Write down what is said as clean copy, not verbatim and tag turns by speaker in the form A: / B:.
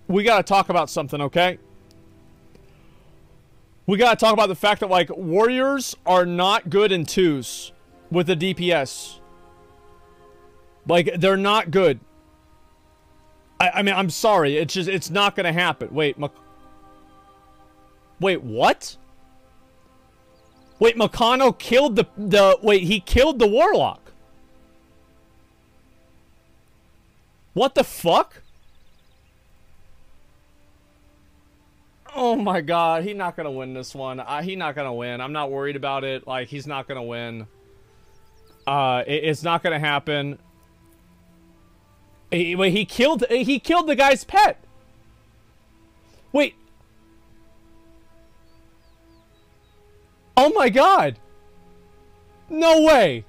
A: we gotta talk about something, okay? We gotta talk about the fact that, like, warriors are not good in 2s with the DPS. Like, they're not good. I mean, I'm sorry. It's just, it's not gonna happen. Wait, wait, what? Wait, McConnell killed wait, he killed the warlock. What the fuck? Oh my god, he's not gonna win this one. He's not gonna win. I'm not worried about it. Like, he's not gonna win. It's not gonna happen. Wait, he killed the guy's pet. Wait. Oh my god. No way.